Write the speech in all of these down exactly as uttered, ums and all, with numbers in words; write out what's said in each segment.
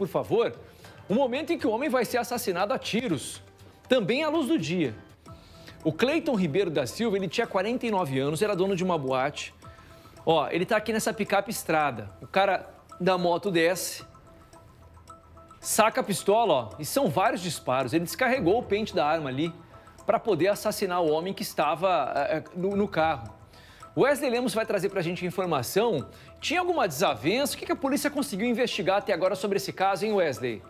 por favor, o momento em que o homem vai ser assassinado a tiros, também à luz do dia. O Cleiton Ribeiro da Silva, ele tinha quarenta e nove anos, era dono de uma boate. Ó, ele tá aqui nessa picape estrada. O cara da moto desce, saca a pistola, ó, e são vários disparos. Ele descarregou o pente da arma ali para poder assassinar o homem que estava uh, no, no carro. O Wesley Lemos vai trazer para a gente informação. Tinha alguma desavença? O que a polícia conseguiu investigar até agora sobre esse caso, hein, Wesley?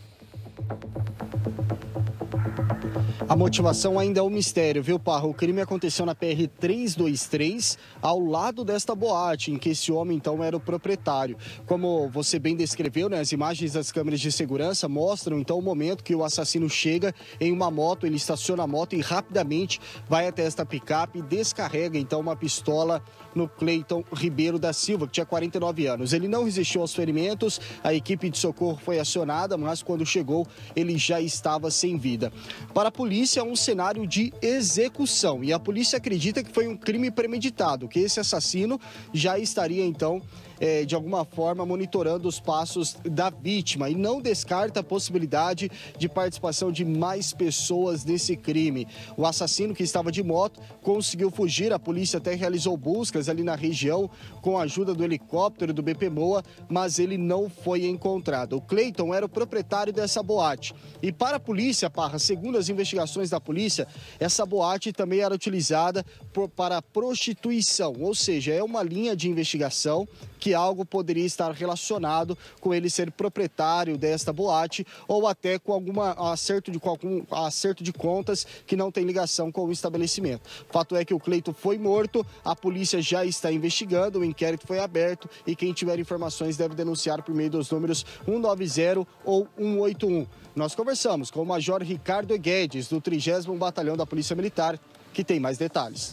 A motivação ainda é um mistério, viu, Parra? O crime aconteceu na P R trezentos e vinte e três, ao lado desta boate, em que esse homem, então, era o proprietário. Como você bem descreveu, né, as imagens das câmeras de segurança mostram, então, o momento que o assassino chega em uma moto, ele estaciona a moto e rapidamente vai até esta picape e descarrega, então, uma pistola no Cleiton Ribeiro da Silva, que tinha quarenta e nove anos. Ele não resistiu aos ferimentos, a equipe de socorro foi acionada, mas quando chegou, ele já estava sem vida. Para a polícia, é um cenário de execução e a polícia acredita que foi um crime premeditado, que esse assassino já estaria, então, é, de alguma forma, monitorando os passos da vítima e não descarta a possibilidade de participação de mais pessoas nesse crime. O assassino, que estava de moto, conseguiu fugir, a polícia até realizou buscas ali na região com a ajuda do helicóptero do B P MOA, mas ele não foi encontrado. O Cleiton era o proprietário dessa boate e para a polícia, Parra, segundo as investigações da polícia, essa boate também era utilizada por, para prostituição, ou seja, é uma linha de investigação que algo poderia estar relacionado com ele ser proprietário desta boate ou até com algum acerto de, com algum acerto de contas que não tem ligação com o estabelecimento. Fato é que o Cleiton foi morto, a polícia já está investigando, o inquérito foi aberto e quem tiver informações deve denunciar por meio dos números um nove zero ou um oito um. Nós conversamos com o Major Ricardo Guedes, do trigésimo Batalhão da Polícia Militar, que tem mais detalhes.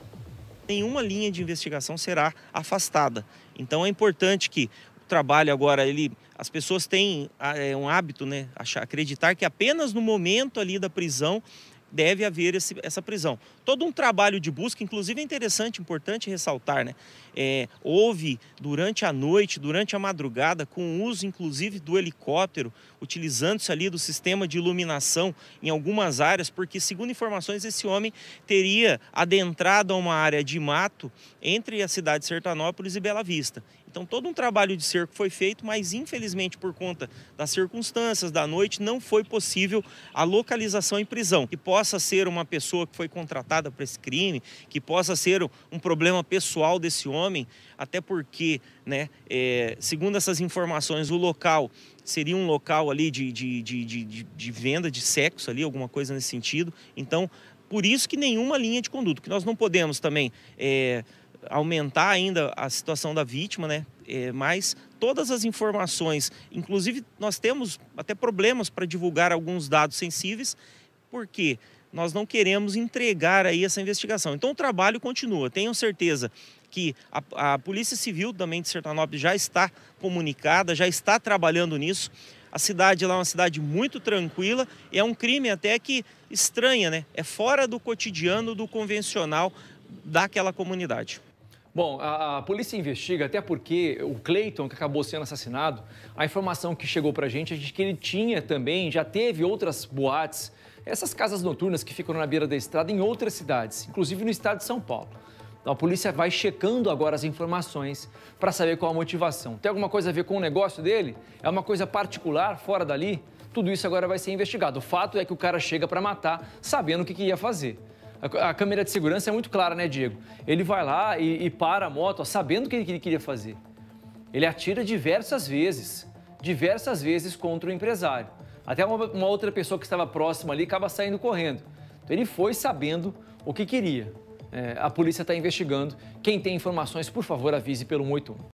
Nenhuma linha de investigação será afastada. Então é importante que o trabalho agora, ele, as pessoas têm é, um hábito, né, achar, acreditar que apenas no momento ali da prisão deve haver esse, essa prisão. Todo um trabalho de busca, inclusive é interessante, importante ressaltar, né? É, houve durante a noite, durante a madrugada, com o uso inclusive do helicóptero, utilizando-se ali do sistema de iluminação em algumas áreas, porque segundo informações esse homem teria adentrado a uma área de mato entre a cidade de Sertanópolis e Bela Vista. Então todo um trabalho de cerco foi feito, mas infelizmente por conta das circunstâncias da noite não foi possível a localização em prisão. Que possa ser uma pessoa que foi contratada para esse crime, que possa ser um problema pessoal desse homem, até porque, né, é, segundo essas informações, o local seria um local ali de, de, de, de, de venda de sexo, ali, alguma coisa nesse sentido. Então, por isso que nenhuma linha de conduta, que nós não podemos também é, aumentar ainda a situação da vítima, né? É, mas todas as informações, inclusive nós temos até problemas para divulgar alguns dados sensíveis, porque nós não queremos entregar aí essa investigação. Então o trabalho continua. Tenho certeza que a, a Polícia Civil também de Sertanópolis já está comunicada, já está trabalhando nisso. A cidade lá é uma cidade muito tranquila, é um crime até que estranha, né? É fora do cotidiano, do convencional daquela comunidade. Bom, a, a polícia investiga, até porque o Cleiton, que acabou sendo assassinado, a informação que chegou pra gente é de que ele tinha também, já teve outras boates, essas casas noturnas que ficam na beira da estrada em outras cidades, inclusive no estado de São Paulo. Então a polícia vai checando agora as informações para saber qual a motivação. Tem alguma coisa a ver com o negócio dele? É uma coisa particular, fora dali? Tudo isso agora vai ser investigado. O fato é que o cara chega para matar, sabendo o que, que ia fazer. A câmera de segurança é muito clara, né, Diego? Ele vai lá e, e para a moto, ó, sabendo o que ele queria fazer. Ele atira diversas vezes, diversas vezes contra o empresário. Até uma, uma outra pessoa que estava próxima ali acaba saindo correndo. Então ele foi sabendo o que queria. É, a polícia está investigando. Quem tem informações, por favor, avise pelo um oito um.